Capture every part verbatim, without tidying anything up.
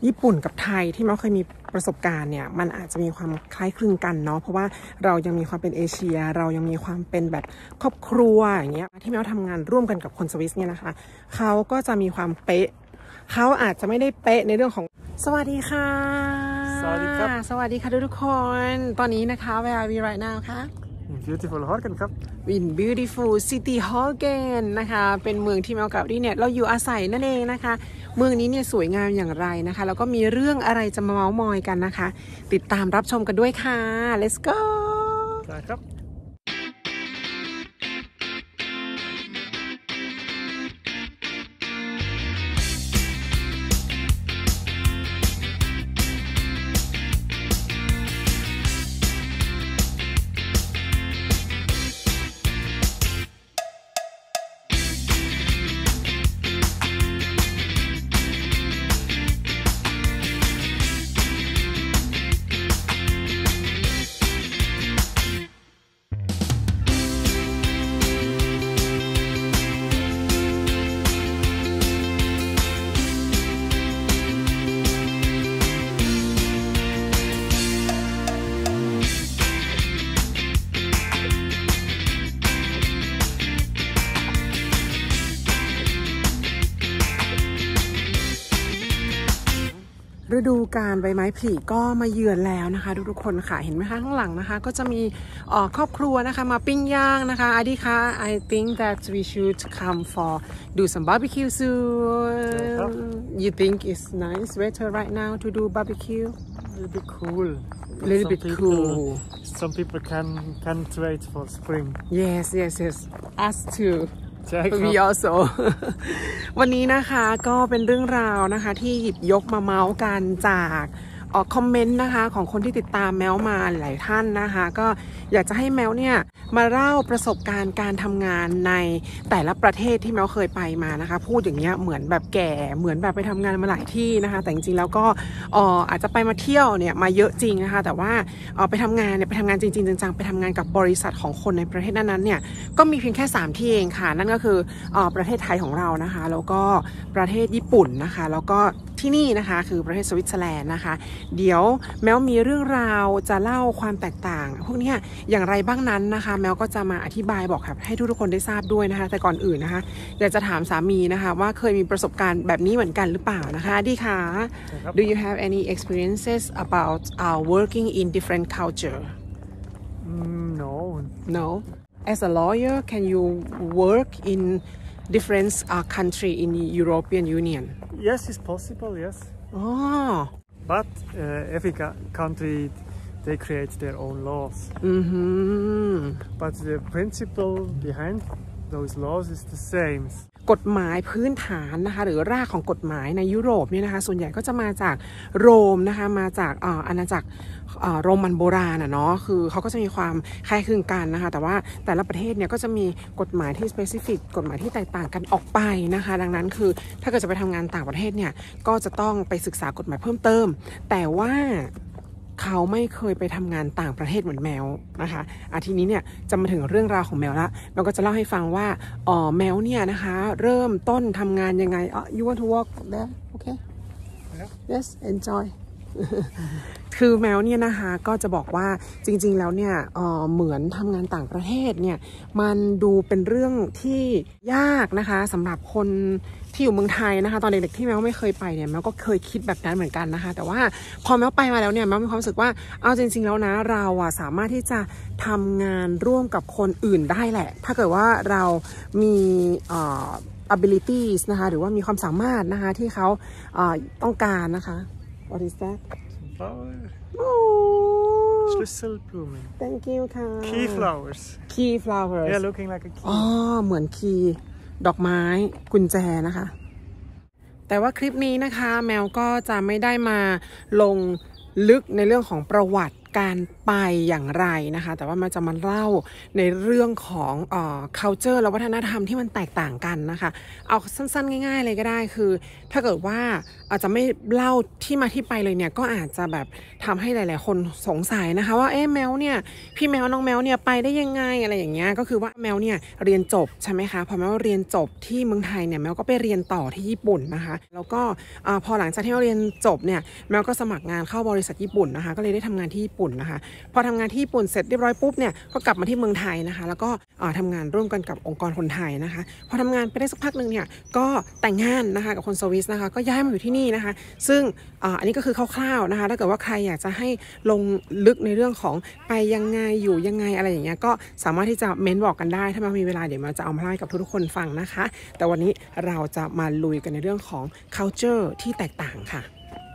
ญี่ปุ่นกับไทยที่แมวเคยมีประสบการณ์เนี่ยมันอาจจะมีความคล้ายคลึงกันเนาะเพราะว่าเรายังมีความเป็นเอเชียเรายังมีความเป็นแบบครอบครัวอย่างเงี้ยที่แมวทำงานร่วมกันกับคนสวิสเนี่ยนะคะเขาก็จะมีความเป๊ะเขาอาจจะไม่ได้เป๊ะในเรื่องของสวัสดีค่ะสวัสดีครับสวัสดีค่ะทุกคนตอนนี้นะคะ Where are we right now คะ Beautiful Horgen ครับ In Beautiful City Horgen นะคะเป็นเมืองที่แมวกับดิเนี่ยเราอยู่อาศัยนั่นเองนะคะเมืองนี้เนี่ยสวยงามอย่างไรนะคะแล้วก็มีเรื่องอะไรจะมาเม้ามอยกันนะคะติดตามรับชมกันด้วยค่ะ Let's go ครับฤดูกาลใบไม้ผลิก็มาเยือนแล้วนะคะทุกๆคนค่ะเห็นไหมคะข้างหลังนะคะก็จะมีครอบครัวนะคะมาปิ้งย่างนะคะอาดิคะ I think that we should come for do some barbecue soon you think it's nice weather right now to do barbecue a little bit cool a little bit cool some people can can't wait for spring yes yes yes us too we also วันนี้นะคะก็เป็นเรื่องราวนะคะที่หยิบยกมาเมาส์กันจากออกคอมเมนต์นะคะของคนที่ติดตามแมวมาหลายท่านนะคะก็อยากจะให้แมวเนี่ยมาเล่าประสบการณ์การทำงานในแต่ละประเทศที่แมวเคยไปมานะคะพูดอย่างเงี้ยเหมือนแบบแก่เหมือนแบบไปทำงานมาหลายที่นะคะแต่จริงๆแล้วก็อาจจะไปมาเที่ยวเนี่ยมาเยอะจริงนะคะแต่ว่าไปทำงานเนี่ยไปทำงานจริงๆจังๆไปทำงานกับบริษัทของคนในประเทศนั้นๆเนี่ยก็มีเพียงแค่สามที่เองค่ะนั่นก็คือประเทศไทยของเรานะคะแล้วก็ประเทศญี่ปุ่นนะคะแล้วก็ที่นี่นะคะคือประเทศสวิตเซอร์แลนด์นะคะเดี๋ยวแมวมีเรื่องราวจะเล่าความแตกต่างพวกนี้อย่างไรบ้างนั้นนะคะแมวก็จะมาอธิบายบอกครับให้ทุกคนได้ทราบด้วยนะคะแต่ก่อนอื่นนะคะอยากจะถามสามีนะคะว่าเคยมีประสบการณ์แบบนี้เหมือนกันหรือเปล่านะคะดีค่ะ Do you have any experiences about uh, working in different culture No No As a lawyer can you work in different uh, country in the European Union Yes it's possible yes Oh But uh, every country they create their own laws. Mm-hmm. But the principle behind those laws is the same. กฎหมายพื้นฐานนะคะหรือรากของกฎหมายในยุโรปเนี่ยนะคะส่วนใหญ่ก็จะมาจากโรมนะคะมาจากอาณาจักรโรมันโบราณอ่ะเนาะคือเขาก็จะมีความคล้ายคลึงกันนะคะแต่ว่าแต่ละประเทศเนี่ยก็จะมีกฎหมายที่ specific กฎหมายที่แตกต่างกันออกไปนะคะดังนั้นคือถ้าเกิดจะไปทำงานต่างประเทศเนี่ยก็จะต้องไปศึกษากฎหมายเพิ่มเติมแต่ว่าเขาไม่เคยไปทำงานต่างประเทศเหมือนแมวนะคะอาทีนี้เนี่ยจะมาถึงเรื่องราวของแมวละแมวก็จะเล่าให้ฟังว่าอ๋อแมวเนี่ยนะคะเริ่มต้นทำงานยังไงอ๋อ you want to walk there okay yes enjoy คือแมวเนี่ยนะคะก็จะบอกว่าจริงๆแล้วเนี่ยเอ่อเหมือนทำงานต่างประเทศเนี่ยมันดูเป็นเรื่องที่ยากนะคะสำหรับคนที่อยู่เมืองไทยนะคะตอนเด็กๆที่แมวไม่เคยไปเนี่ยแมวก็เคยคิดแบบนั้นเหมือนกันนะคะแต่ว่าพอแมวไปมาแล้วเนี่ยแมวมีความรู้สึกว่าเอาจริงๆแล้วนะเราอะสามารถที่จะทำงานร่วมกับคนอื่นได้แหละถ้าเกิดว่าเรามีเอ่อ abilities นะคะหรือว่ามีความสามารถนะคะที่เขาเอ่อต้องการนะคะ What is that Flower Oh Schlüsselblumen Thank you ค่ะ Key flowers Key flowers Yeah looking like a key อ๋อเหมือนคีย์ดอกไม้กุญแจนะคะแต่ว่าคลิปนี้นะคะแมวก็จะไม่ได้มาลงลึกในเรื่องของประวัติการไปอย่างไรนะคะแต่ว่ามันจะมาเล่าในเรื่องของเอ่อ culture และวัฒนธรรมที่มันแตกต่างกันนะคะเอาสั้นๆง่ายๆเลยก็ได้คือถ้าเกิดว่าอาจจะไม่เล่าที่มาที่ไปเลยเนี่ยก็อาจจะแบบทำให้หลายๆคนสงสัยนะคะว่าเอ๊ะแมวเนี่ยพี่แมวน้องแมวเนี่ยไปได้ยังไงอะไรอย่างเงี้ยก็คือว่าแมวเนี่ยเรียนจบใช่ไหมคะพอแมวเรียนจบที่เมืองไทยเนี่ยแมวก็ไปเรียนต่อที่ญี่ปุ่นนะคะแล้วก็พอหลังจากที่แมวเรียนจบเนี่ยแมวก็สมัครงานเข้าบริษัทญี่ปุ่นนะคะก็เลยได้ทำงานที่ญี่ปุ่นนะคะพอทำงานที่ญี่ปุ่นเสร็จเรียบร้อยปุ๊บเนี่ยก็กลับมาที่เมืองไทยนะคะแล้วก็ทำงานร่วมกันกับองค์กรคนไทยนะคะพอทำงานไปได้สักพักหนึ่งเนี่ยก็แต่งงานนะคะกับคนสวิสนะคะก็ย้ายมาอยู่ที่นี่นะคะซึ่งอันนี้ก็คือคร่าวๆนะคะถ้าเกิดว่าใครอยากจะให้ลงลึกในเรื่องของไปยังไงอยู่ยังไงอะไรอย่างเงี้ยก็สามารถที่จะเม้นบอกกันได้ถ้ามันมีเวลาเดี๋ยวมาจะเอามาเล่าให้กับทุกๆคนฟังนะคะแต่วันนี้เราจะมาลุยกันในเรื่องของ culture ที่แตกต่างค่ะ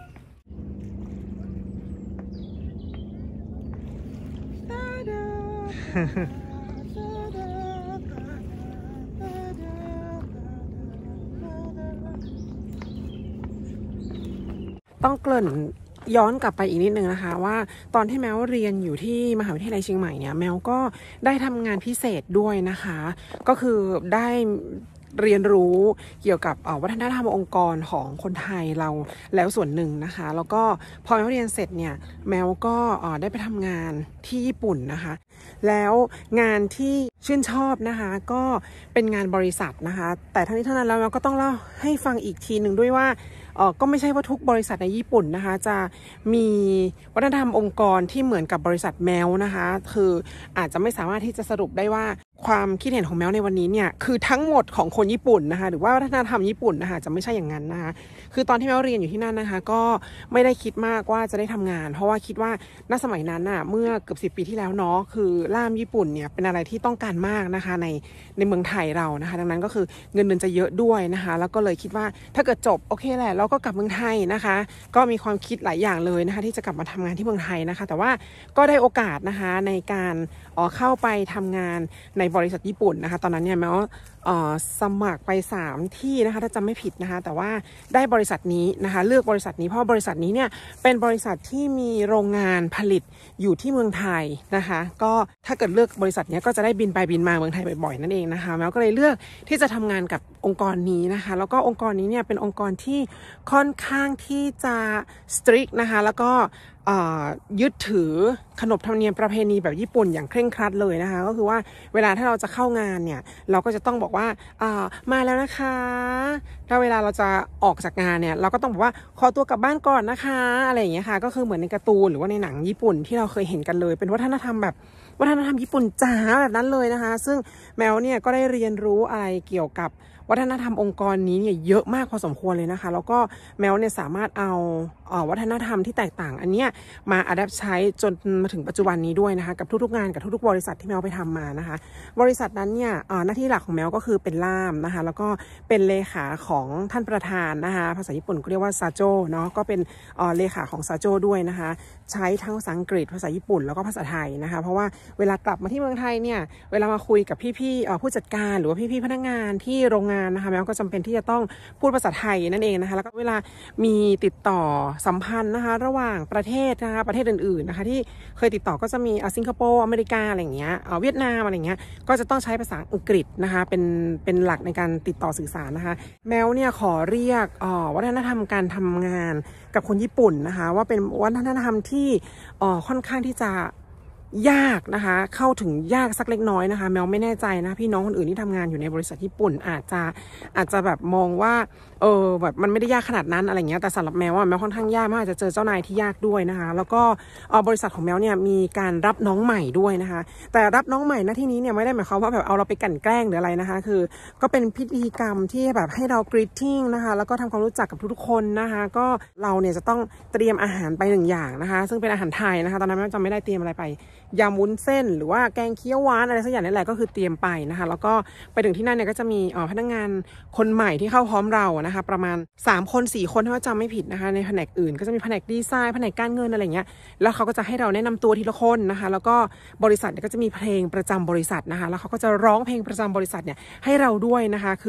ต้องเกริ่นย้อนกลับไปอีกนิดนึงนะคะว่าตอนที่แมวเรียนอยู่ที่มหาวิทยาลัยเชียงใหม่เนี่ยแมวก็ได้ทำงานพิเศษด้วยนะคะก็คือได้เรียนรู้เกี่ยวกับวัฒนธรรมองค์กรของคนไทยเราแล้วส่วนหนึ่งนะคะแล้วก็พอแมวเรียนเสร็จเนี่ยแมวก็ได้ไปทำงานที่ญี่ปุ่นนะคะแล้วงานที่ชื่นชอบนะคะก็เป็นงานบริษัทนะคะแต่ทั้งนี้ทั้งนั้นแล้วแมวก็ต้องเล่าให้ฟังอีกทีหนึ่งด้วยว่าเออก็ไม่ใช่ว่าทุกบริษัทในญี่ปุ่นนะคะจะมีวัฒนธรรมองค์กรที่เหมือนกับบริษัทแมวนะคะคืออาจจะไม่สามารถที่จะสรุปได้ว่าความคิดเห็นของแมวในวันนี้เนี่ยคือทั้งหมดของคนญี่ปุ่นนะคะหรือว่าวัฒนธรรมญี่ปุ่นนะคะจะไม่ใช่อย่างนั้นนะคะคือตอนที่แมวเรียนอยู่ที่นั่นนะคะก็ไม่ได้คิดมากว่าจะได้ทำงานเพราะว่าคิดว่าณสมัยนั้นน่ะเมื่อเกือบสิบปีที่แล้วเนาะคือล่ามญี่ปุ่นเนี่ยเป็นอะไรที่ต้องการมากนะคะในในเมืองไทยเรานะคะดังนั้นก็คือเงินเดือนจะเยอะด้วยนะคะแล้วก็เลยคิดว่าถ้าเกิดจบโอเคแหละเราก็กลับเมืองไทยนะคะก็มีความคิดหลายอย่างเลยนะคะที่จะกลับมาทำงานที่เมืองไทยนะคะแต่ว่าก็ได้โอกาสนะคะในการเข้าไปทำงานในบริษัทญี่ปุ่นนะคะตอนนั้นเนี่ยแม้ว่าสมัครไปสามที่นะคะถ้าจำไม่ผิดนะคะแต่ว่าได้บริษัทนี้นะคะเลือกบริษัทนี้เพราะบริษัทนี้เนี่ยเป็นบริษัทที่มีโรงงานผลิตอยู่ที่เมืองไทยนะคะก็ถ้าเกิดเลือกบริษัทนี้ก็จะได้บินไปบินมาเมืองไทยบ่อยๆนั่นเองนะคะแมวก็เลยเลือกที่จะทำงานกับองค์กรนี้นะคะแล้วก็องค์กรนี้เนี่ยเป็นองค์กรที่ค่อนข้างที่จะ strict นะคะแล้วก็ยึดถือขนบธรรมเนียมประเพณีแบบญี่ปุ่นอย่างเคร่งครัดเลยนะคะก็คือว่าเวลาถ้าเราจะเข้างานเนี่ยเราก็จะต้องบอกว่ามาแล้วนะคะถ้าเวลาเราจะออกจากงานเนี่ยเราก็ต้องบอกว่าขอตัวกลับบ้านก่อนนะคะอะไรอย่างเงี้ยค่ะก็คือเหมือนในการ์ตูนหรือว่าในหนังญี่ปุ่นที่เราเคยเห็นกันเลยเป็นวัฒนธรรมแบบวัฒนธรรมญี่ปุ่นจ๋าแบบนั้นเลยนะคะซึ่งแมวเนี่ยก็ได้เรียนรู้อะไรเกี่ยวกับวัฒนธรรมองค์กรนี้เนี่ยเยอะมากพอสมควรเลยนะคะแล้วก็แมวเนี่ยสามารถเอาวัฒนธรรมที่แตกต่างอันเนี้ยมาอัดแอปใช้จนมาถึงปัจจุบันนี้ด้วยนะคะกับทุกๆงานกับทุกๆบริษัทที่แมวไปทำมานะคะบริษัทนั้นเนี่ยหน้าที่หลักของแมวก็คือเป็นล่ามนะคะแล้วก็เป็นเลขาของท่านประธานนะคะภาษาญี่ปุ่นก็เรียกว่าซาโจเนาะก็เป็นเลขาของซาโจด้วยนะคะใช้ทั้งภาษาอังกฤษภาษาญี่ปุ่นแล้วก็ภาษาไทยนะคะเพราะว่าเวลากลับมาที่เมืองไทยเนี่ยเวลามาคุยกับพี่ๆผู้จัดการหรือว่าพี่ๆพนักงานที่โรงงานนะคะแมวก็จำเป็นที่จะต้องพูดภาษาไทยนั่นเองนะคะแล้วก็เวลามีติดต่อสัมพันธ์นะคะระหว่างประเทศนะคะประเทศอื่นๆนะคะที่เคยติดต่อก็จะมีสิงคโปร์อเมริกาอะไรอย่างเงี้ยเวียดนามอะไรเงี้ยก็จะต้องใช้ภาษาอังกฤษนะคะเป็นเป็นหลักในการติดต่อสื่อสารนะคะแมวเนี่ยขอเรียกวัฒนธรรมการทำงานกับคนญี่ปุ่นนะคะว่าเป็นวัฒนธรรมที่ค่อนข้างที่จะยากนะคะเข้าถึงยากสักเล็กน้อยนะคะแมวไม่แน่ใจนะพี่น้องคนอื่นที่ทำงานอยู่ในบริษัทญี่ปุ่นอาจจะอาจจะแบบมองว่าเออแบบมันไม่ได้ยากขนาดนั้นอะไรเงี้ยแต่สำหรับแมวว่าแมวค่อนข้างยากมากจะเจอเจ้านายที่ยากด้วยนะคะแล้วก็บริษัทของแมวเนี่ยมีการรับน้องใหม่ด้วยนะคะแต่รับน้องใหม่หน้าที่นี้เนี่ยไม่ได้หมายความว่าแบบเอาเราไปกั่นแกล้งหรืออะไรนะคะคือก็เป็นพิธีกรรมที่แบบให้เรา greeting นะคะแล้วก็ทำความรู้จักกับทุกๆคนนะคะก็เราเนี่ยจะต้องเตรียมอาหารไปหนึ่งอย่างนะคะซึ่งเป็นอาหารไทยนะคะตอนนั้นแม่จำไม่ได้เตรียมอะไรไปยำวุ้นเส้นหรือว่าแกงเขียวหวานอะไรสักอย่างนี่แหละก็คือเตรียมไปนะคะแล้วก็ไปถึงที่นั่นเนี่ยก็จะมีพนักงานคนใหม่ที่เข้าพร้อมเรานะคะประมาณสามคนสี่คนถ้าจำไม่ผิดนะคะในแผนกอื่นก็จะมีแผนกดีไซน์แผนกการเงินอะไรเงี้ยแล้วเขาก็จะให้เราแนะนำตัวทีละคนนะคะแล้วก็บริษัทเนี่ยก็จะมีเพลงประจำบริษัทนะคะแล้วเขาก็จะร้องเพลงประจำบริษัทเนี่ยให้เราด้วยนะคะคือ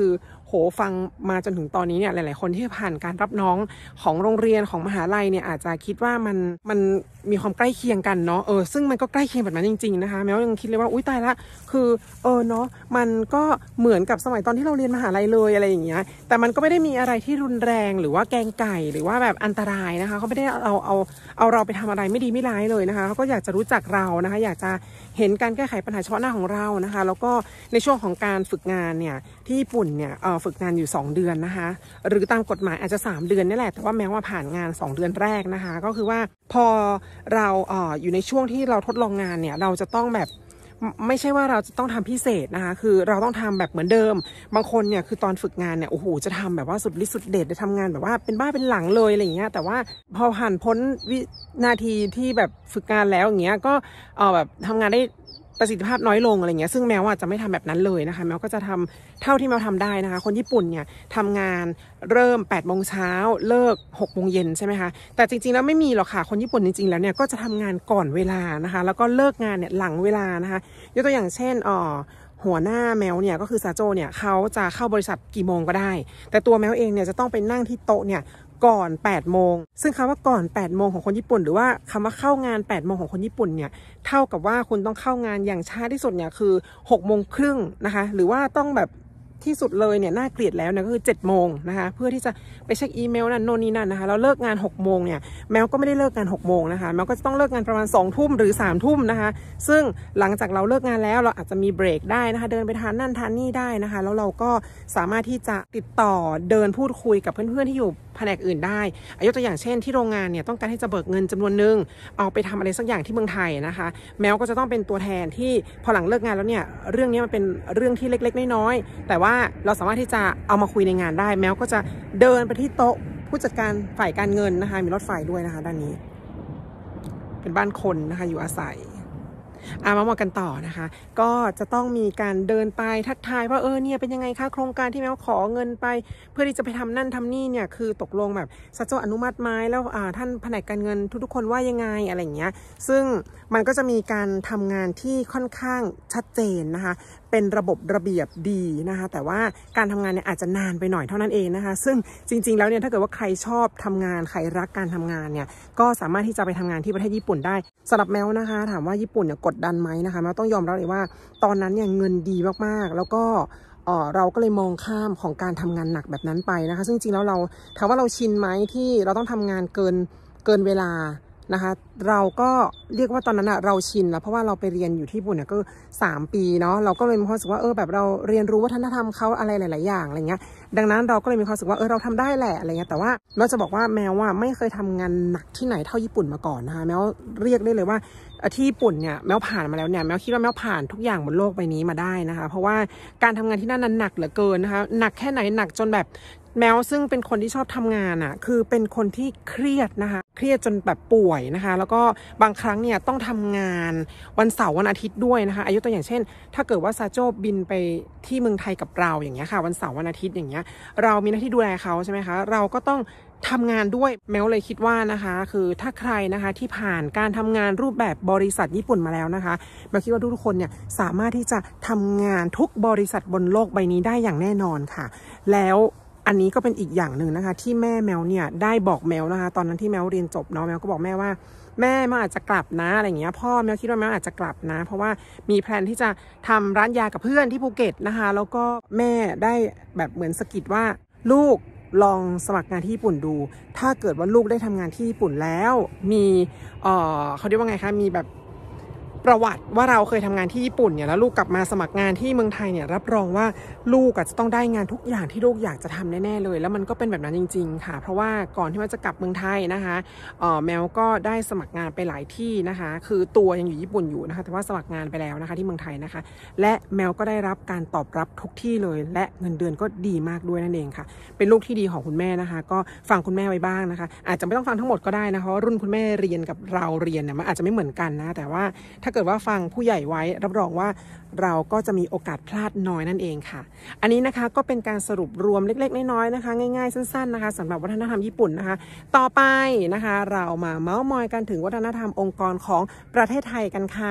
โหฟังมาจนถึงตอนนี้เนี่ยหลายๆคนที่ผ่านการรับน้องของโรงเรียนของมหาลัยเนี่ยอาจจะคิดว่ามันมันมีความใกล้เคียงกันเนาะเออซึ่งมันก็ใกล้เคียงแบบนั้นจริงๆนะคะแม้ว่ายังคิดเลยว่าอุ้ยตายละคือเออเนาะมันก็เหมือนกับสมัยตอนที่เราเรียนมหาลัยเลยอะไรอย่างเงี้ยแต่มันก็ไม่ได้มีอะไรที่รุนแรงหรือว่าแกงไก่หรือว่าแบบอันตรายนะคะเขาไม่ได้เอาเอาเอาเราไปทำอะไรไม่ดีไม่ร้ายเลยนะคะเขาก็อยากจะรู้จักเรานะคะอยากจะเห็นการแก้ไขปัญหาเฉพาะหน้าของเรานะคะแล้วก็ในช่วงของการฝึกงานเนี่ยที่ญี่ปุ่นเนี่ยเอ่อฝึกงานอยู่สองเดือนนะคะหรือตามกฎหมายอาจจะสามเดือนนี่แหละแต่ว่าแม้ว่าผ่านงานสองเดือนแรกนะคะก็คือว่าพอเราเอ่ออยู่ในช่วงที่เราทดลองงานเนี่ยเราจะต้องแบบไม่ใช่ว่าเราจะต้องทำพิเศษนะคะคือเราต้องทำแบบเหมือนเดิมบางคนเนี่ยคือตอนฝึกงานเนี่ยโอ้โหจะทำแบบว่าสุดฤทธิ์สุดเด็ดจะทำงานแบบว่าเป็นบ้าเป็นหลังเลยอะไรอย่างเงี้ยแต่ว่าพอผ่านพ้นวินาทีที่แบบฝึกงานแล้วอย่างเงี้ยก็เออแบบทำงานได้ประสิทธิภาพน้อยลงอะไรเงี้ยซึ่งแมวจะไม่ทำแบบนั้นเลยนะคะแมวก็จะทำเท่าที่แมวทำได้นะคะคนญี่ปุ่นเนี่ยทำงานเริ่มแปดโมงเช้าเลิกหกโมงเย็นใช่ไหมคะแต่จริงๆแล้วไม่มีหรอกค่ะคนญี่ปุ่นจริงๆแล้วเนี่ยก็จะทำงานก่อนเวลานะคะแล้วก็เลิกงานเนี่ยหลังเวลานะคะยกตัวอย่างเช่นอ๋อหัวหน้าแมวเนี่ยก็คือซาโจเนี่ยเขาจะเข้าบริษัทกี่โมงก็ได้แต่ตัวแมวเองเนี่ยจะต้องไปนั่งที่โต๊ะเนี่ยก่อนแปดโมงซึ่งคำว่าก่อนแปดโมงของคนญี่ปุ่นหรือว่าคำว่าเข้างานแปดโมงของคนญี่ปุ่นเนี่ยเท่ากับว่าคุณต้องเข้างานอย่างช้าที่สุดเนี่ยคือหกโมงครึ่งนะคะหรือว่าต้องแบบที่สุดเลยเนี่ยน่าเกลียดแล้วเนี่ยก็คือเจ็ดโมงนะคะเพื่อที่จะไปเช็คอีเมลนั่นโน่นนี่นั่นนะคะแล้วเลิกงานหกโมงเนี่ยแมวก็ไม่ได้เลิกงานหกโมงนะคะแมวก็จะต้องเลิกงานประมาณสองทุ่มหรือสามทุ่มนะคะซึ่งหลังจากเราเลิกงานแล้วเราอาจจะมีเบรกได้นะคะเดินไปทานนั่นทานนี่ได้นะคะแล้วเราก็สามารถที่จะติดต่อเดินพูดคุยกับเพื่อนๆที่อยู่แผนกอื่นได้ยกตัวอย่างเช่นที่โรงงานเนี่ยต้องการที่จะเบิกเงินจำนวนหนึ่งเอาไปทำอะไรสักอย่างที่เมืองไทยนะคะแมวก็จะต้องเป็นตัวแทนที่พอหลังเลิกงานแล้วเนี่ยเรื่องนี้มันเป็นเรื่องที่เล็กๆน้อยๆแต่ว่าเราสามารถที่จะเอามาคุยในงานได้แมวก็จะเดินไปที่โต๊ะผู้จัดการฝ่ายการเงินนะคะมีรถไฟด้วยนะคะด้านนี้เป็นบ้านคนนะคะอยู่อาศัยอามามากันต่อนะคะก็จะต้องมีการเดินไปทักทายว่าเออเนี่ยเป็นยังไงคะโครงการที่แมวขอเงินไปเพื่อที่จะไปทำนั่นทำนี่เนี่ยคือตกลงแบบซาโจอนุมัติไหมแล้วท่านแผนกการเงินทุกๆคนว่ายังไงอะไรอย่างเงี้ยซึ่งมันก็จะมีการทำงานที่ค่อนข้างชัดเจนนะคะเป็นระบบระเบียบดีนะคะแต่ว่าการทำงานเนี่ยอาจจะนานไปหน่อยเท่านั้นเองนะคะซึ่งจริงๆแล้วเนี่ยถ้าเกิดว่าใครชอบทำงานใครรักการทำงานเนี่ยก็สามารถที่จะไปทำงานที่ประเทศญี่ปุ่นได้สำหรับแมวนะคะถามว่าญี่ปุ่นเนี่ยกดดันไหมนะคะแมวต้องยอมรับเลยว่าตอนนั้นเนี่ยเงินดีมากๆแล้วก็เออเราก็เลยมองข้ามของการทำงานหนักแบบนั้นไปนะคะซึ่งจริงๆแล้วเราถามว่าเราชินไหมที่เราต้องทำงานเกินเกินเวลานะคะเราก็เรียกว่าตอนนั้นอะเราชินแล้วเพราะว่าเราไปเรียนอยู่ที่ญี่ปุ่นเนี่ยก็สามปีเนาะเราก็เลยมีความรู้สึกว่าเออแบบเราเรียนรู้วัฒนธรรมเขาอะไรหลายๆอย่างอะไรเงี้ยดังนั้นเราก็เลยมีความรู้สึกว่าเออเราทำได้แหละอะไรเงี้ยแต่ว่าเราจะบอกว่าแมวว่าไม่เคยทำงานหนักที่ไหนเท่าญี่ปุ่นมาก่อนนะคะแมวเรียกได้เลยว่าที่ญี่ปุ่นเนี่ยแมวผ่านมาแล้วเนี่ยแมวคิดว่าแมวผ่านทุกอย่างบนโลกใบนี้มาได้นะคะเพราะว่าการทำงานที่นั่นนั้นหนักเหลือเกินนะคะหนักแค่ไหนหนักจนแบบแมวซึ่งเป็นคนที่ชอบทำงานอ่ะคือเป็นคนที่เครียดนะคะเครียดจนแบบป่วยนะคะแล้วก็บางครั้งเนี่ยต้องทำงานวันเสาร์วันอาทิตย์ด้วยนะคะอายุตัวอย่างเช่นถ้าเกิดว่าซาโจบินไปที่เมืองไทยกับเราอย่างเงี้ยค่ะวันเสาร์วันอาทิตย์อย่างเงี้ยเรามีหน้าที่ดูแลเขาใช่ไหมคะเราก็ต้องทำงานด้วยแมวเลยคิดว่านะคะคือถ้าใครนะคะที่ผ่านการทำงานรูปแบบบริษัทญี่ปุ่นมาแล้วนะคะแมวคิดว่าทุกคนเนี่ยสามารถที่จะทำงานทุกบริษัทบนโลกใบนี้ได้อย่างแน่นอนค่ะแล้วอันนี้ก็เป็นอีกอย่างหนึ่งนะคะที่แม่แมวเนี่ยได้บอกแมวนะคะตอนนั้นที่แมวเรียนจบเนาะแมวก็บอกแม่ว่าแม่แมวอาจจะกลับนะอะไรอย่างเงี้ยพ่อแมวคิดว่าแมวอาจจะกลับนะเพราะว่ามีแพลนที่จะทำร้านยากับเพื่อนที่ภูเก็ตนะคะแล้วก็แม่ได้แบบเหมือนสะกิดว่าลูกลองสมัครงานที่ญี่ปุ่นดูถ้าเกิดว่าลูกได้ทำงานที่ญี่ปุ่นแล้วมีเอ่อเขาเรียกว่าไงคะมีแบบประวัติว่าเราเคยทำงานที่ญี่ปุ่นเนี่ยแล้วลูกกลับมาสมัครงานที่เมืองไทยเนี่ยรับรองว่าลูกจะต้องได้งานทุกอย่างที่ลูกอยากจะทำแน่ๆเลยแล้วมันก็เป็นแบบนั้นจริงๆค่ะเพราะว่าก่อนที่มันจะกลับเมืองไทยนะคะเอ่อแมวก็ได้สมัครงานไปหลายที่นะคะคือตัวยังอยู่ญี่ปุ่นอยู่นะคะแต่ว่าสมัครงานไปแล้วนะคะที่เมืองไทยนะคะและแมวก็ได้รับการตอบรับทุกที่เลยและเงินเดือนก็ดีมากด้วยนั่นเองค่ะเป็นลูกที่ดีของคุณแม่นะคะก็ฟังคุณแม่ไว้บ้างนะคะอาจจะไม่ต้องฟังทั้งหมดก็ได้นะคะเพราะรุ่นคุณแม่เรียนกับเราเรียนเนี่ยมันอาจจะไม่เหมือนกันนะแต่ว่าถ้าเกิดว่าฟังผู้ใหญ่ไว้รับรองว่าเราก็จะมีโอกาสพลาดน้อยนั่นเองค่ะอันนี้นะคะก็เป็นการสรุปรวมเล็กๆน้อยๆนะคะง่ายๆสั้นๆนะคะสำหรับวัฒนธรรมญี่ปุ่นนะคะต่อไปนะคะเรามาเม้ามอยกันถึงวัฒนธรรมองค์กรของประเทศไทยกันค่ะ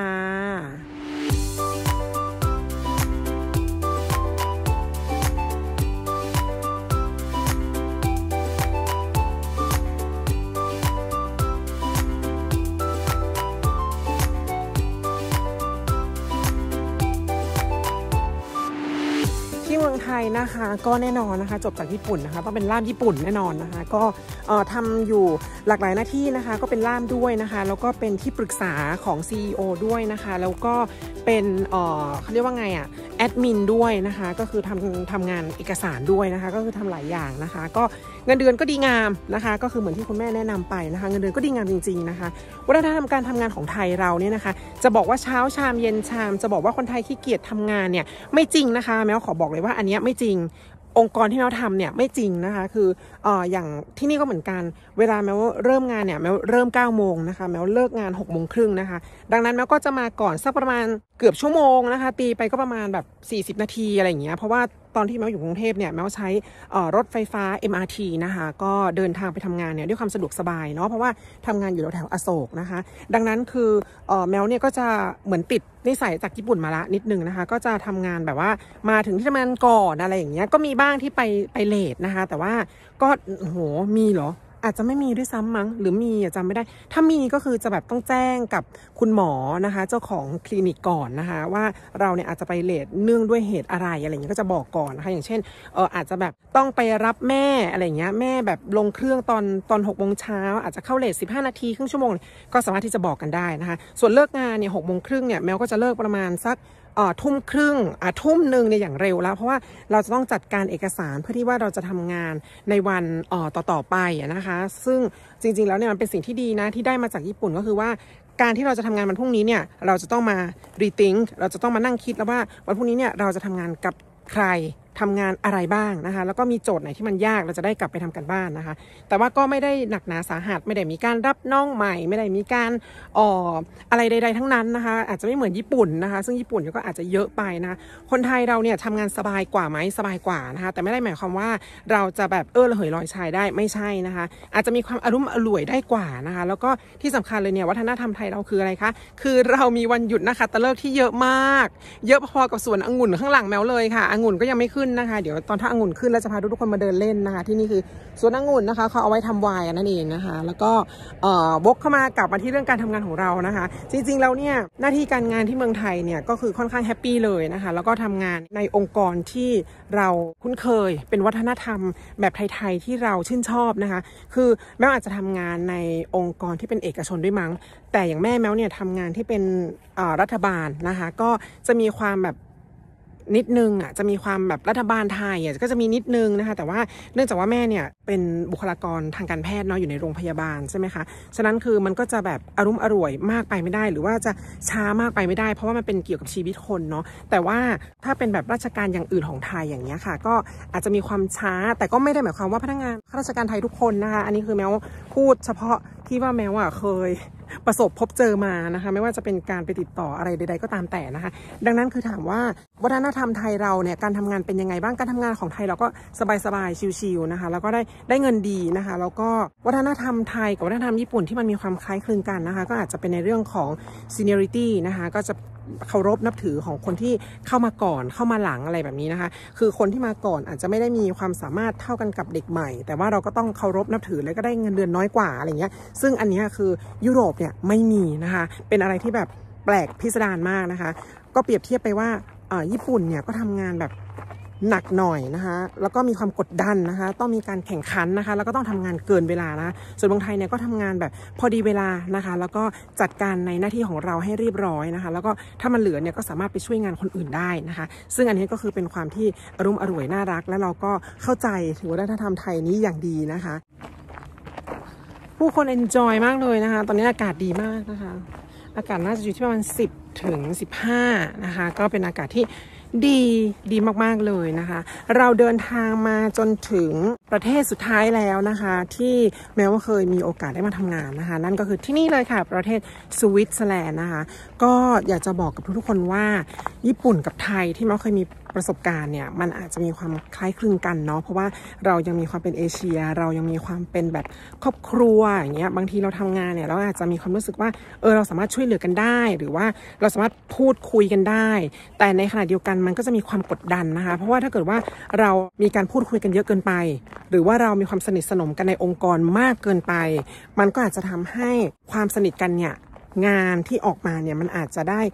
ยนะคะก็แน่นอนนะคะจบจากญี่ปุ่นนะคะต้องเป็นล่ามญี่ปุ่นแน่นอนนะคะก็เอ่อทำอยู่หลากหลายหน้าที่นะคะก็เป็นล่ามด้วยนะคะแล้วก็เป็นที่ปรึกษาของ ซี อี โอ ด้วยนะคะแล้วก็เป็นเอ่อเขาเรียกว่าไงอ่ะแอดมินด้วยนะคะก็คือทำทำงานเอกสารด้วยนะคะก็คือทำหลายอย่างนะคะก็เงินเดือนก็ดีงามนะคะก็คือเหมือนที่คุณแม่แนะนำไปนะคะเงินเดือนก็ดีงามจริงๆนะคะวัฒนธรรมการทำงานของไทยเราเนี่ยนะคะจะบอกว่าเช้าชามเย็นชามจะบอกว่าคนไทยขี้เกียจทำงานเนี่ยไม่จริงนะคะแมวขอบอกเลยว่าอันนี้ไม่จริงองค์กรที่แมวทำเนี่ยไม่จริงนะคะคือเอ่ออย่างที่นี่ก็เหมือนกันเวลาแมวเริ่มงานเนี่ยแมวเริ่มเก้าโมงนะคะแมวเลิกงานหกโมงครึ่งนะคะดังนั้นแมวก็จะมาก่อนสักประมาณเกือบชั่วโมงนะคะตีไปก็ประมาณแบบสี่สิบนาทีอะไรอย่างเงี้ยเพราะว่าตอนที่แมวอยู่กรุงเทพเนี่ยแมวใช้รถไฟฟ้า เอ็ม อาร์ ที นะคะก็เดินทางไปทำงานเนี่ยด้วยความสะดวกสบายเนาะเพราะว่าทำงานอยู่แถวๆอโศกนะคะดังนั้นคือแมวเนี่ยก็จะเหมือนติดนิสัยจากญี่ปุ่นมาละนิดนึงนะคะก็จะทำงานแบบว่ามาถึงที่ทำงานก่อนอะไรอย่างเงี้ยก็มีบ้างที่ไปไปเลทนะคะแต่ว่าก็โหมีเหรออาจจะไม่มีด้วยซ้ำมั้งหรือมีจำไม่ได้ถ้ามีก็คือจะแบบต้องแจ้งกับคุณหมอนะคะเจ้าของคลินิกก่อนนะคะว่าเราเนี่ยอาจจะไปเลทเนื่องด้วยเหตุอะไรอะไรอย่างเงี้ยก็จะบอกก่อนนะคะอย่างเช่นเอออาจจะแบบต้องไปรับแม่อะไรอย่างเงี้ยแม่แบบลงเครื่องตอนตอนหกโมงเช้าอาจจะเข้าเลทสิบห้านาทีครึ่งชั่วโมงก็สามารถที่จะบอกกันได้นะคะส่วนเลิกงานเนี่ยหกโมงครึ่งเนี่ยแมวก็จะเลิกประมาณสักทุ่มครึ่งทุ่มหนึ่งเนี่ยอย่างเร็วแล้วเพราะว่าเราจะต้องจัดการเอกสารเพื่อที่ว่าเราจะทำงานในวันต่อต่อไปนะคะซึ่งจริงๆแล้วเนี่ยมันเป็นสิ่งที่ดีนะที่ได้มาจากญี่ปุ่นก็คือว่าการที่เราจะทำงานวันพรุ่งนี้เนี่ยเราจะต้องมา rethink เราจะต้องมานั่งคิดแล้วว่าวันพรุ่งนี้เนี่ยเราจะทำงานกับใครทำงานอะไรบ้างนะคะแล้วก็มีโจทย์ไหนที่มันยากเราจะได้กลับไปทำกันบ้านนะคะแต่ว่าก็ไม่ได้หนักหนาสาหัสไม่ได้มีการรับน้องใหม่ไม่ได้มีการอ่ออะไรใดๆทั้งนั้นนะคะอาจจะไม่เหมือนญี่ปุ่นนะคะซึ่งญี่ปุ่นก็อาจจะเยอะไปนะคนไทยเราเนี่ยทำงานสบายกว่าไหมสบายกว่านะคะแต่ไม่ได้หมายความว่าเราจะแบบเออระเหยลอยชายได้ไม่ใช่นะคะอาจจะมีความอารมณ์อร่วยได้กว่านะคะแล้วก็ที่สำคัญเลยเนี่ยวัฒนธรรมไทยเราคืออะไรคะคือเรามีวันหยุดนะคะตะเลิกที่เยอะมากเยอะพอกับสวนองุ่นข้างหลังแมวเลยค่ะองุ่นก็ยังไม่ขึ้นนะคะเดี๋ยวตอนถ้าองุ่นขึ้นแล้วจะพาทุกคนมาเดินเล่นนะคะที่นี่คือสวนองุ่นนะคะเขาเอาไว้ทำไวน์นั่นเองนะคะแล้วก็เอ่อวกเข้ามากลับมาที่เรื่องการทำงานของเรานะคะจริงๆแล้วเนี่ยหน้าที่การงานที่เมืองไทยเนี่ยก็คือค่อนข้างแฮปปี้เลยนะคะแล้วก็ทำงานในองค์กรที่เราคุ้นเคยเป็นวัฒนธรรมแบบไทยๆที่เราชื่นชอบนะคะคือแม้อาจจะทำงานในองค์กรที่เป็นเอกชนด้วยมั้งแต่อย่างแม่แมวเนี่ยทำงานที่เป็นรัฐบาลนะคะก็จะมีความแบบนิดนึงอ่ะจะมีความแบบรัฐบาลไทยอ่ะก็จะมีนิดนึงนะคะแต่ว่าเนื่องจากว่าแม่เนี่ยเป็นบุคลากรทางการแพทย์เนาะอยู่ในโรงพยาบาลใช่ไหมคะฉะนั้นคือมันก็จะแบบอารมณ์อร่วยมากไปไม่ได้หรือว่าจะช้ามากไปไม่ได้เพราะว่ามันเป็นเกี่ยวกับชีวิตคนเนาะแต่ว่าถ้าเป็นแบบราชการอย่างอื่นของไทยอย่างเงี้ยค่ะก็อาจจะมีความช้าแต่ก็ไม่ได้หมายความว่าพนักงานข้าราชการไทยทุกคนนะคะอันนี้คือแมวพูดเฉพาะที่ว่าแมวอ่ะเคยประสบพบเจอมานะคะไม่ว่าจะเป็นการไปติดต่ออะไรใดๆก็ตามแต่นะคะดังนั้นคือถามว่าวัฒนธรรมไทยเราเนี่ยการทำงานเป็นยังไงบ้างการทำงานของไทยเราก็สบายๆชิลๆนะคะแล้วก็ได้ได้เงินดีนะคะแล้วก็วัฒนธรรมไทยกับวัฒนธรรมญี่ปุ่นที่มันมีความคล้ายคลึงกันนะคะก็อาจจะเป็นในเรื่องของ seniority นะคะก็จะเคารพนับถือของคนที่เข้ามาก่อนเข้ามาหลังอะไรแบบนี้นะคะคือคนที่มาก่อนอาจจะไม่ได้มีความสามารถเท่ากันกับเด็กใหม่แต่ว่าเราก็ต้องเคารพนับถือแล้วก็ได้เงินเดือนน้อยกว่าอะไรเงี้ยซึ่งอันนี้คือยุโรปเนี่ยไม่มีนะคะเป็นอะไรที่แบบแปลกพิสดารมากนะคะก็เปรียบเทียบไปว่าญี่ปุ่นเนี่ยก็ทำงานแบบหนักหน่อยนะคะแล้วก็มีความกดดันนะคะต้องมีการแข่งขันนะคะแล้วก็ต้องทำงานเกินเวลานะส่วนเมืองไทยเนี่ยก็ทำงานแบบพอดีเวลานะคะแล้วก็จัดการในหน้าที่ของเราให้เรียบร้อยนะคะแล้วก็ถ้ามันเหลือเนี่ยก็สามารถไปช่วยงานคนอื่นได้นะคะซึ่งอันนี้ก็คือเป็นความที่อารมณ์อร่วยน่ารักและเราก็เข้าใจถึงวัฒนธรรมไทยนี้อย่างดีนะคะผู้คนเอนจอยมากเลยนะคะตอนนี้อากาศดีมากนะคะอากาศน่าจะอยู่ที่ประมาณสิบถึงสิบห้านะคะก็เป็นอากาศที่ดีดีมากๆเลยนะคะเราเดินทางมาจนถึงประเทศสุดท้ายแล้วนะคะที่แม้ว่าเคยมีโอกาสได้มาทำงานนะคะนั่นก็คือที่นี่เลยค่ะประเทศสวิตเซอร์แลนด์นะคะก็อยากจะบอกกับทุกๆคนว่าญี่ปุ่นกับไทยที่แม้เคยมีประสบการณ์เนี่ยมันอาจจะมีความคล้ายคลึงกันเนาะเพราะว่าเรายังมีความเป็นเอเชียเรายังมีความเป็นแบบครอบครัวอย่างเงี้ยบางทีเราทำงานเนี่ยเราอาจจะมีความรู้สึกว่าเออเราสามารถช่วยเหลือกันได้หรือว่าเราสามารถพูดคุยกันได้แต่ในขณะเดียวกันมันก็จะมีความกดดันนะคะเพราะว่าถ้าเกิดว่าเรามีการพูดคุยกันเยอะเกินไปหรือว่าเรามีความสนิทสนมกันในองค์กรมากเกินไปมันก็อาจจะทำให้ความสนิทกันเนี่ยงานที่ออกมาเนี่ยมันอาจจะได้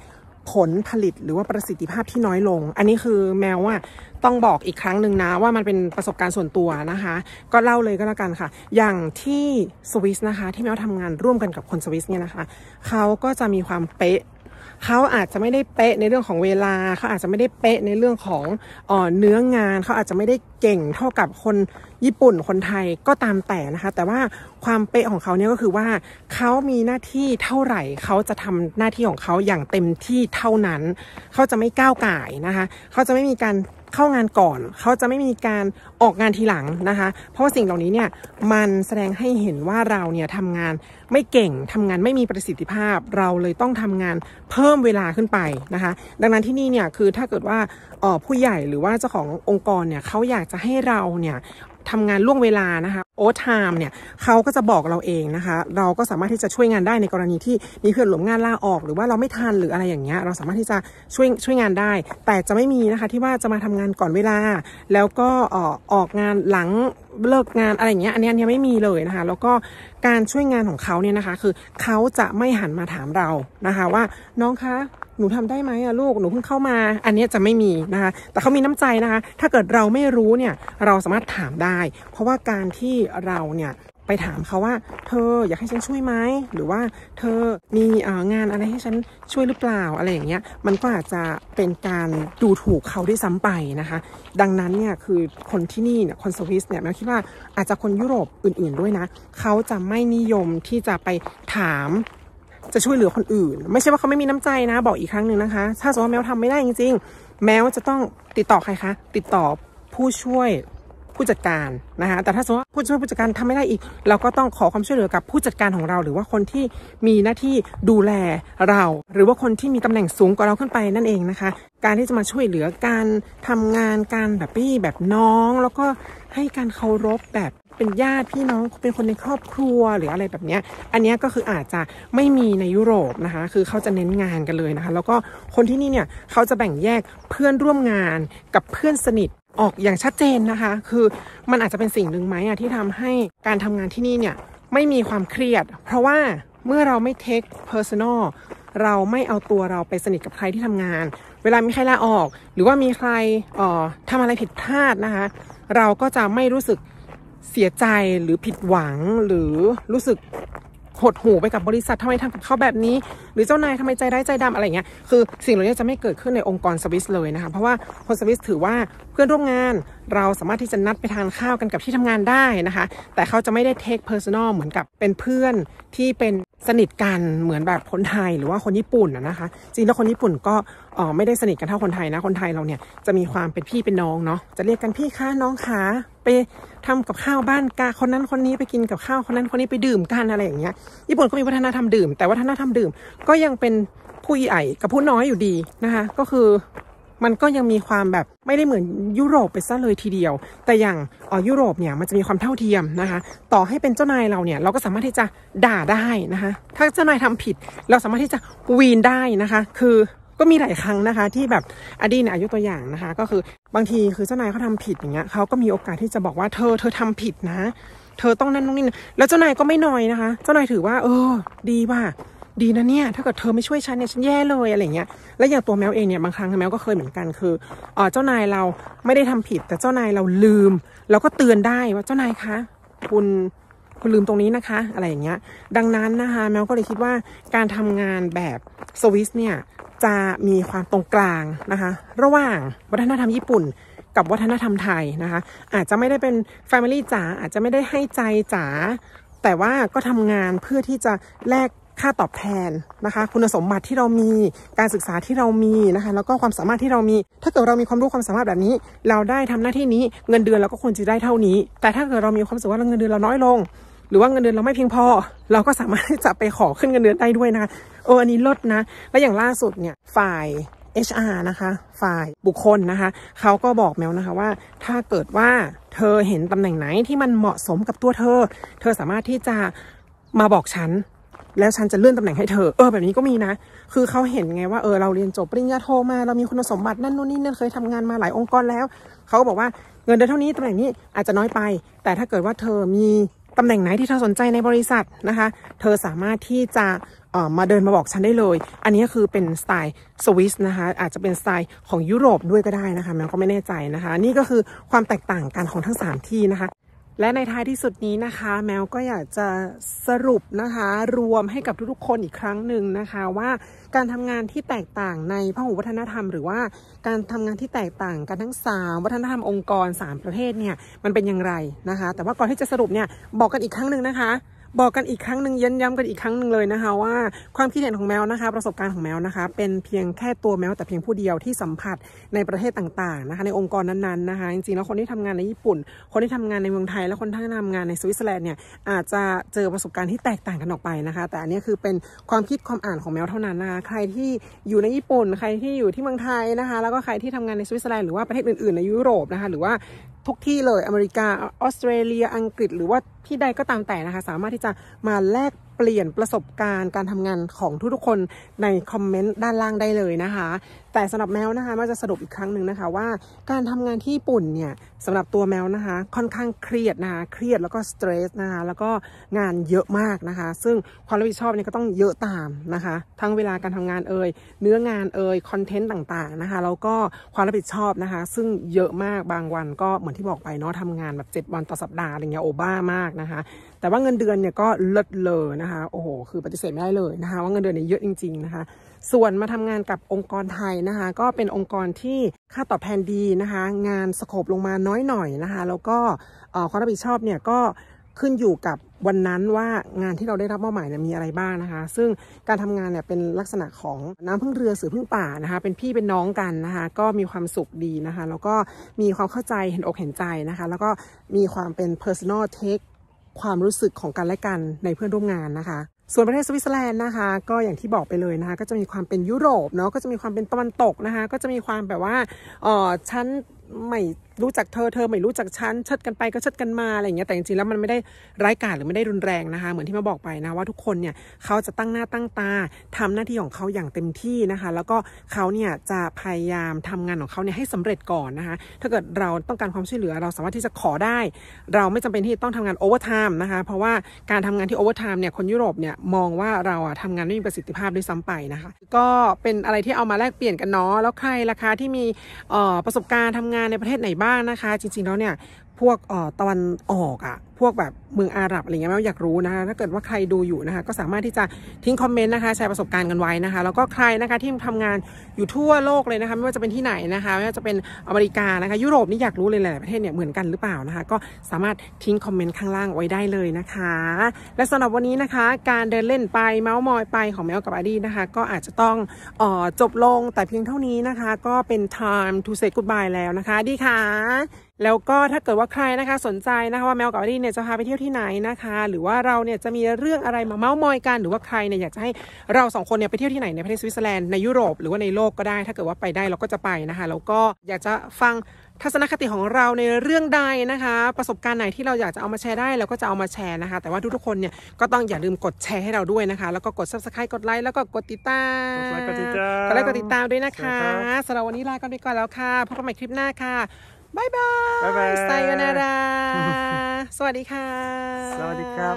ผลผลิตหรือว่าประสิทธิภาพที่น้อยลงอันนี้คือแมวว่าต้องบอกอีกครั้งหนึ่งนะว่ามันเป็นประสบการณ์ส่วนตัวนะคะก็เล่าเลยก็แล้วกันค่ะอย่างที่สวิสนะคะที่แมวทำงานร่วมกันกับคนสวิสเนี่ยนะคะเขาก็จะมีความเป๊ะเขาอาจจะไม่ได้เป๊ะในเรื่องของเวลาเขาอาจจะไม่ได้เป๊ะในเรื่องของเอ่อเนื้องานเขาอาจจะไม่ได้เก่งเท่ากับคนญี่ปุ่นคนไทยก็ตามแต่นะคะแต่ว่าความเป๊ะของเขาเนี่ยก็คือว่าเขามีหน้าที่เท่าไหร่เขาจะทำหน้าที่ของเขาอย่างเต็มที่เท่านั้นเขาจะไม่ก้าวก่ายนะคะเขาจะไม่มีการเข้างานก่อนเขาจะไม่มีการออกงานทีหลังนะคะเพราะว่าสิ่งเหล่านี้เนี่ยมันแสดงให้เห็นว่าเราเนี่ยทำงานไม่เก่งทำงานไม่มีประสิทธิภาพเราเลยต้องทำงานเพิ่มเวลาขึ้นไปนะคะดังนั้นที่นี่เนี่ยคือถ้าเกิดว่าเอ่อผู้ใหญ่หรือว่าเจ้าขององค์กรเนี่ยเขาอยากจะให้เราเนี่ยทำงานล่วงเวลานะคะโอเวอร์ไทม์เนี่ยเขาก็จะบอกเราเองนะคะเราก็สามารถที่จะช่วยงานได้ในกรณีที่มีเพื่อนร่วมงานลาออกหรือว่าเราไม่ทันหรืออะไรอย่างเงี้ยเราสามารถที่จะช่วยช่วยงานได้แต่จะไม่มีนะคะที่ว่าจะมาทำงานก่อนเวลาแล้วก็ออกออกงานหลังเลิกงานอะไรอย่างเงี้ยอันนี้อันนี้ไม่มีเลยนะคะแล้วก็การช่วยงานของเขาเนี่ยนะคะคือเขาจะไม่หันมาถามเรานะคะว่าน้องคะหนูทำได้ไหมอะลูกหนูเพิ่งเข้ามาอันนี้จะไม่มีนะคะแต่เขามีน้ำใจนะคะถ้าเกิดเราไม่รู้เนี่ยเราสามารถถามได้เพราะว่าการที่เราเนี่ยไปถามเขาว่าเธออยากให้ฉันช่วยไหมหรือว่าเธอมีงานอะไรให้ฉันช่วยหรือเปล่าอะไรอย่างเงี้ยมันก็อาจจะเป็นการดูถูกเขาด้วยซ้ำไปนะคะดังนั้นเนี่ยคือคนที่นี่เนี่ยคนสวิสเนี่ยแม่คิดว่าอาจจะคนยุโรปอื่นๆด้วยนะเขาจะไม่นิยมที่จะไปถามจะช่วยเหลือคนอื่นไม่ใช่ว่าเขาไม่มีน้ำใจนะบอกอีกครั้งหนึ่งนะคะถ้าสมมติว่าแมวทำไม่ได้จริงๆแมวจะต้องติดต่อใครคะติดต่อผู้ช่วยผู้จัดการนะคะแต่ถ้าสมมติว่าผู้ช่วยผู้จัดการทำไม่ได้อีกเราก็ต้องขอความช่วยเหลือกับผู้จัดการของเราหรือว่าคนที่มีหน้าที่ดูแลเราหรือว่าคนที่มีตำแหน่งสูงกว่าเราขึ้นไปนั่นเองนะคะการที่จะมาช่วยเหลือการทำงานการแบบพี่แบบน้องแล้วก็ให้การเคารพแบบเป็นญาติพี่น้องเป็นคนในครอบครัวหรืออะไรแบบนี้อันนี้ก็คืออาจจะไม่มีในยุโรปนะคะคือเขาจะเน้นงานกันเลยนะคะแล้วก็คนที่นี่เนี่ยเขาจะแบ่งแยกเพื่อนร่วมงานกับเพื่อนสนิทออกอย่างชัดเจนนะคะคือมันอาจจะเป็นสิ่งหนึ่งไหมอะที่ทำให้การทำงานที่นี่เนี่ยไม่มีความเครียดเพราะว่าเมื่อเราไม่ take personal เราไม่เอาตัวเราไปสนิทกับใครที่ทำงานเวลามีใครลาออกหรือว่ามีใครเอ่อทำอะไรผิดพลาดนะคะเราก็จะไม่รู้สึกเสียใจหรือผิดหวังหรือรู้สึกหดหู่ไปกับบริษัททำไมทำกับเขาแบบนี้หรือเจ้านายทำไมใจร้ายใจดำอะไรเงี้ยคือสิ่งเหล่านี้จะไม่เกิดขึ้นในองค์กรสวิสเลยนะคะเพราะว่าคนสวิสถือว่าเพื่อนร่วมงานเราสามารถที่จะนัดไปทานข้าวกันกับที่ทำงานได้นะคะแต่เขาจะไม่ได้ take personal เหมือนกับเป็นเพื่อนที่เป็นสนิทกันเหมือนแบบคนไทยหรือว่าคนญี่ปุ่นนะคะจริงแล้วคนญี่ปุ่นก็เอ่อไม่ได้สนิทกันเท่าคนไทยนะคนไทยเราเนี่ยจะมีความเป็นพี่เป็นน้องเนาะจะเรียกกันพี่คะน้องขาไปทำกับข้าวบ้านกาคนนั้นคนนี้ไปกินกับข้าวคนนั้นคนนี้ไปดื่มกันอะไรอย่างเงี้ยญี่ปุ่นก็มีวัฒนธรรมดื่มแต่วัฒนธรรมดื่มก็ยังเป็นผู้ใหญ่กับผู้น้อยอยู่ดีนะคะก็คือมันก็ยังมีความแบบไม่ได้เหมือนยุโรปไปซะเลยทีเดียวแต่อย่างอ๋อยุโรปเนี่ยมันจะมีความเท่าเทียมนะคะต่อให้เป็นเจ้านายเราเนี่ยเราก็สามารถที่จะด่าได้นะคะถ้าเจ้านายทำผิดเราสามารถที่จะวีนได้นะคะคือก็มีหลายครั้งนะคะที่แบบอดีตอายุตัวอย่างนะคะก็คือบางทีคือเจ้านายเขาทำผิดอย่างเงี้ยเขาก็มีโอกาสที่จะบอกว่าเธอเธอทำผิดนะเธอต้องนั่นต้องนี่แล้วเจ้านายก็ไม่น้อยนะคะเจ้านายถือว่าเออดีว่าดีนะเนี่ยถ้าเกิดเธอไม่ช่วยฉันเนี่ยฉันแย่เลยอะไรเงี้ยและอย่างตัวแมวเองเนี่ยบางครั้งแมวก็เคยเหมือนกันคือเออเจ้านายเราไม่ได้ทำผิดแต่เจ้านายเราลืมเราก็เตือนได้ว่าเจ้านายคะคุณคุณลืมตรงนี้นะคะอะไรอย่างเงี้ยดังนั้นนะคะแมวก็เลยคิดว่าการทำงานแบบสวิสเนี่ยจะมีความตรงกลางนะคะระหว่างวัฒนธรรมญี่ปุ่นกับวัฒนธรรมไทยนะคะอาจจะไม่ได้เป็น Family จ๋าอาจจะไม่ได้ให้ใจจ๋าแต่ว่าก็ทำงานเพื่อที่จะแลกค่าตอบแทนนะคะคุณสมบัติที่เรามีการศึกษาที่เรามีนะคะแล้วก็ความสามารถที่เรามีถ้าเกิดเรามีความรู้ความสามารถแบบนี้เราได้ทำหน้าที่นี้เงินเดือนเราก็ควรจะได้เท่านี้แต่ถ้าเกิดเรามีความรู้สึกว่าเงินเดือนเราน้อยลงหรือว่าเงินเดือนเราไม่เพียงพอเราก็สามารถที่จะไปขอขึ้นเงินเดือนได้ด้วยนะคะเอออันนี้ลดนะและอย่างล่าสุดเนี่ยฝ่าย เอช อาร์ นะคะฝ่ายบุคคลนะคะเขาก็บอกแมวนะคะว่าถ้าเกิดว่าเธอเห็นตำแหน่งไหนที่มันเหมาะสมกับตัวเธอเธอสามารถที่จะมาบอกฉันแล้วฉันจะเลื่อนตำแหน่งให้เธอเออแบบนี้ก็มีนะคือเขาเห็นไงว่าเออเราเรียนจบปริญญาโทมาเรามีคุณสมบัตินั่นนู่นนี่นั่นเคยทำงานมาหลายองค์กรแล้วเขาก็บอกว่าเงินเดือนเท่านี้ตำแหน่งนี้อาจจะน้อยไปแต่ถ้าเกิดว่าเธอมีตำแหน่งไหนที่เธอสนใจในบริษัทนะคะเธอสามารถที่จะมาเดินมาบอกฉันได้เลยอันนี้คือเป็นสไตล์สวิสนะคะอาจจะเป็นสไตล์ของยุโรปด้วยก็ได้นะคะแมวก็ไม่แน่ใจนะคะนี่ก็คือความแตกต่างกันของทั้งสามที่นะคะและในท้ายที่สุดนี้นะคะแมวก็อยากจะสรุปนะคะรวมให้กับทุกๆคนอีกครั้งหนึ่งนะคะว่าการทำงานที่แตกต่างในพหุวัฒนธรรมหรือว่าการทำงานที่แตกต่างกันทั้งสามวัฒนธรรมองค์กรสามประเทศเนี่ยมันเป็นอย่างไรนะคะแต่ว่าก่อนที่จะสรุปเนี่ยบอกกันอีกครั้งหนึ่งนะคะบอกกันอีกครั้งหนึ่งย้ำย้ำกันอีกครั้งหนึ่งเลยนะคะว่าความคิดเห็นของแมวนะคะประสบการณ์ของแมวนะคะเป็นเพียงแค่ตัวแมวแต่เพียงผู้เดียวที่สัมผัสในประเทศต่างๆนะคะในองค์กรนั้นๆนะคะจริงๆแล้วคนที่ทำงานในญี่ปุ่นคนที่ทำงานในเมืองไทยและคนที่ทำงานในสวิตเซอร์แลนด์เนี่ยอาจจะเจอประสบการณ์ที่แตกต่างกันออกไปนะคะแต่อันนี้คือเป็นความคิดความอ่านของแมวเท่านั้นนะคะใครที่อยู่ในญี่ปุ่นใครที่อยู่ที่เมืองไทยนะคะแล้วก็ใครที่ทำงานในสวิตเซอร์แลนด์หรือว่าประเทศอื่นๆในยุโรปนะคะหรือว่าทุกที่เลยอเมริกาออสเตรเลียอังกฤษหรือว่าที่ใดก็ตามแต่นะคะสามารถที่จะมาแลกเปลี่ยนประสบการณ์การทำงานของทุกๆคนในคอมเมนต์ด้านล่างได้เลยนะคะแต่สำหรับแมวนะคะมันจะสรุปอีกครั้งหนึ่งนะคะว่าการทำงานที่ญี่ปุ่นเนี่ยสำหรับตัวแมวนะคะค่อนข้างเครียดนะคะเครียดแล้วก็สเตรสนะคะแล้วก็งานเยอะมากนะคะซึ่งความรับผิดชอบเนี่ยก็ต้องเยอะตามนะคะทั้งเวลาการทำงานเอ่ยเนื้องานเอ่ยคอนเทนต์ต่างๆนะคะแล้วก็ความรับผิดชอบนะคะซึ่งเยอะมากบางวันก็เหมือนที่บอกไปเนาะทำงานแบบเจ็ดวันต่อสัปดาห์อะไรเงี้ยโอบ้ามากนะคะแต่ว่าเงินเดือนเนี่ยก็เลิศเลยนะคะโอ้โหคือปฏิเสธไม่ได้เลยนะคะว่าเงินเดือนเนี่ยเยอะจริงๆนะคะส่วนมาทำงานกับองค์กรไทยนะคะก็เป็นองค์กรที่ค่าตอบแทนดีนะคะงานสโคปลงมาน้อยหน่อยนะคะแล้วก็ความรับผิดชอบเนี่ยก็ขึ้นอยู่กับวันนั้นว่างานที่เราได้รับมอบหมายเนี่ยมีอะไรบ้างนะคะซึ่งการทำงานเนี่ยเป็นลักษณะของน้ำพึ่งเรือเสือพึ่งป่านะคะเป็นพี่เป็นน้องกันนะคะก็มีความสุขดีนะคะแล้วก็มีความเข้าใจเห็นอกเห็นใจนะคะแล้วก็มีความเป็น personal take ความรู้สึกของกันและกันในเพื่อนร่วมงานนะคะส่วนประเทศสวิตเซอร์แลนด์นะคะก็อย่างที่บอกไปเลยนะคะก็จะมีความเป็นยุโรปเนาะก็จะมีความเป็นตะวันตกนะคะก็จะมีความแบบว่าเออฉันไม่รู้จักเธอเธอไม่รู้จักฉันเชิดกันไปก็เชิดกันมาอะไรอย่างเงี้ยแต่จริงๆแล้วมันไม่ได้ร้ายกาจหรือไม่ได้รุนแรงนะคะเหมือนที่มาบอกไปนะว่าทุกคนเนี่ยเขาจะตั้งหน้าตั้งตาทำหน้าที่ของเขาอย่างเต็มที่นะคะแล้วก็เขาเนี่ยจะพยายามทำงานของเขาเนี่ยให้สำเร็จก่อนนะคะถ้าเกิดเราต้องการความช่วยเหลือเราสามารถที่จะขอได้เราไม่จำเป็นที่ต้องทำงานโอเวอร์ไทม์นะคะเพราะว่าการทำงานที่โอเวอร์ไทม์เนี่ยคนยุโรปเนี่ยมองว่าเราอะทำงานไม่มีประสิทธิภาพด้วยซ้ำไปนะคะก็เป็นอะไรที่เอามาแลกเปลี่ยนกันเนาะแล้วใครราคาที่มีประสบการณ์ทำงานในประเทศไหนบ้างนะคะจริงๆแล้วเนี่ยพวกเอ่อตะวันออกอ่ะพวกแบบเมืองอาหรับอะไรเงี้ยแม่อยากรู้นะคะถ้าเกิดว่าใครดูอยู่นะคะก็สามารถที่จะทิ้งคอมเมนต์นะคะแชร์ประสบการณ์กันไว้นะคะแล้วก็ใครนะคะที่ทำงานอยู่ทั่วโลกเลยนะคะไม่ว่าจะเป็นที่ไหนนะคะไม่ว่าจะเป็นอเมริกานะคะยุโรปนี่อยากรู้เลยแหละประเทศเนี่ยเหมือนกันหรือเปล่านะคะก็สามารถทิ้งคอมเมนต์ข้างล่างไว้ได้เลยนะคะและสำหรับวันนี้นะคะการเดินเล่นไปเมาส์มอยไปของแมวกับอาดี้นะคะก็อาจจะต้องเอ่อจบลงแต่เพียงเท่านี้นะคะก็เป็น time to say goodbye แล้วนะคะดีค่ะแล้วก็ถ้าเกิดว่าใครนะคะสนใจนะคะว่าแมวกับอาดี้เนี่ยจะพาไปเที่ยวที่ไหนนะคะหรือว่าเราเนี่ยจะมีเรื่องอะไรมาเม้ามอยกันหรือว่าใครเนี่ยอยากจะให้เราสองคนเนี่ยไปเที่ยวที่ไหนในประเทศสวิตเซอร์แลนด์ในยุโรปหรือว่าในโลกก็ได้ถ้าเกิดว่าไปได้เราก็จะไปนะคะแล้วก็อยากจะฟังทัศนคติของเราในเรื่องใดนะคะประสบการณ์ไหนที่เราอยากจะเอามาแชร์ได้เราก็จะเอามาแชร์นะคะแต่ว่าทุกๆคนเนี่ยก็ต้องอย่าลืมกดแชร์ให้เราด้วยนะคะแล้วก็กด ซับสไครบ์ กดไลค์แล้วก็กดติดตามกดไลค์กดติดตามกดไลค์กดติดตามด้วยนะคะสำหรับวันนี้ลากันไปก่อนแล้วค่ะพบกันใหม่คลิปหน้าค่ะบายบายไซโยนาราสวัสดีค่ะสวัสดีครับ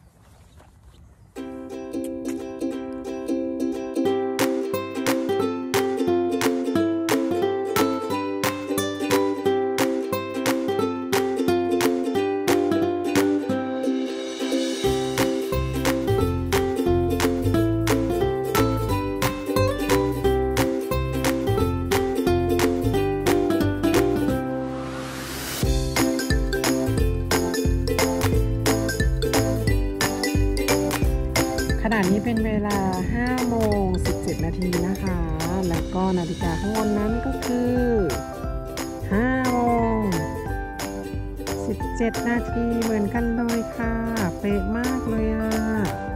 ขณะนี้เป็นเวลาห้าโมงสิบเจ็ดนาทีนะคะแล้วก็นาฬิกาข้างบนนั้นก็คือห้าโมงสิบเจ็ดนาทีเหมือนกันเลยค่ะเป๊ะมากเลยอ่ะ